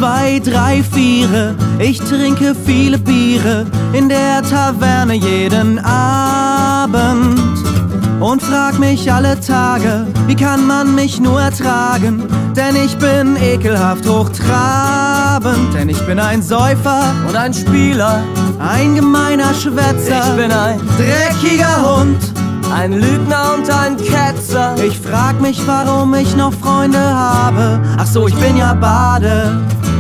2, 3, 4. Ich trinke viele Biere in der Taverne jeden Abend und frag mich alle Tage, wie kann man mich nur ertragen? Denn ich bin ekelhaft hochtrabend, denn ich bin ein Säufer und ein Spieler, ein gemeiner Schwätzer. Ich bin ein dreckiger Hund, ein Lügner und ein Ketzer. Ich frag mich, warum ich noch Freunde habe. Ach so, ich bin ja Bade.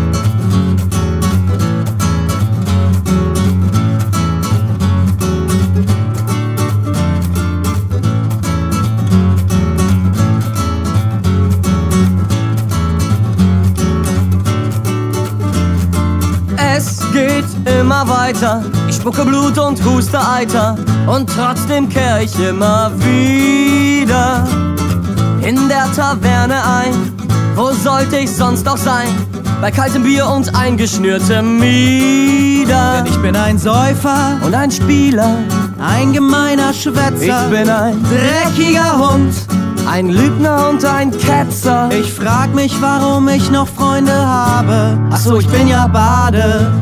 Es geht immer weiter, ich spucke Blut und huste Eiter und trotzdem kehr ich immer wieder in der Taverne ein. Wo sollte ich sonst auch sein? Bei kaltem Bier und eingeschnürtem Mieder. Denn ich bin ein Säufer und ein Spieler, ein gemeiner Schwätzer. Ich bin ein dreckiger Hund, ein Lügner und ein Ketzer. Ich frag mich, warum ich noch Freunde habe. Ach so, ich bin ja Bade.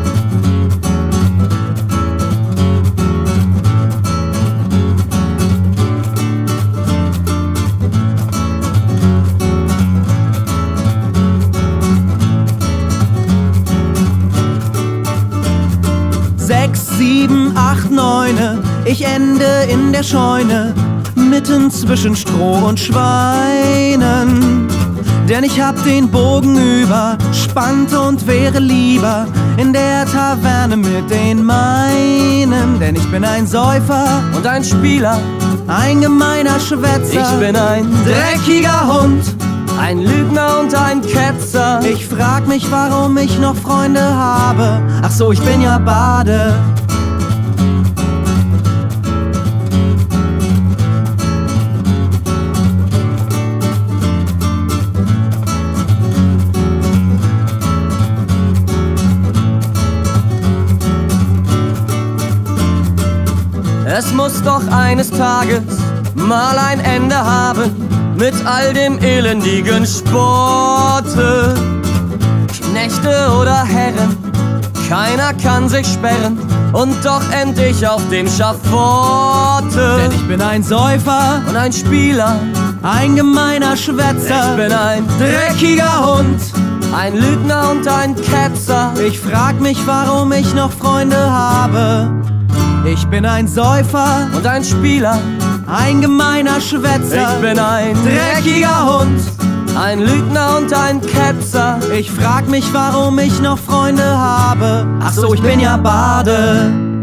Sechs, 7, 8, 9. Ich ende in der Scheune, mitten zwischen Stroh und Schweinen. Denn ich hab den Bogen überspannt und wäre lieber in der Taverne mit den meinen. Denn ich bin ein Säufer und ein Spieler, ein gemeiner Schwätzer. Ich bin ein dreckiger Hund, ein Lügner und ein Ketzer. Ich frag mich, warum ich noch Freunde habe. Ach so, ich bin ja Bade. Es muss doch eines Tages mal ein Ende haben mit all dem elendigen Sporte. Knechte oder Herren, keiner kann sich sperren und doch end ich auf dem Schafforte. Denn ich bin ein Säufer und ein Spieler, ein gemeiner Schwätzer. Ich bin ein dreckiger Hund, ein Lügner und ein Ketzer. Ich frag mich, warum ich noch Freunde habe. Ich bin ein Säufer und ein Spieler, ein gemeiner Schwätzer. Ich bin ein dreckiger Hund, ein Lügner und ein Ketzer. Ich frag mich, warum ich noch Freunde habe. Ach so, ich bin ja Bade.